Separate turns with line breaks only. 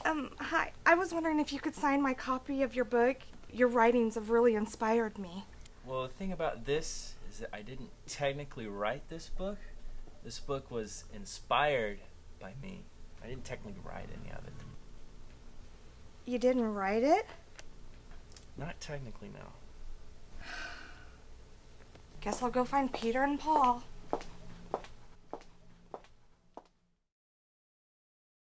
Hi. I was wondering if you could sign my copy of your book. Your writings have really inspired me.
Well, the thing about this is that I didn't technically write this book. This book was inspired by me. I didn't technically write any of it.
You didn't write it?
Not technically, no.
Guess I'll go find Peter and Paul.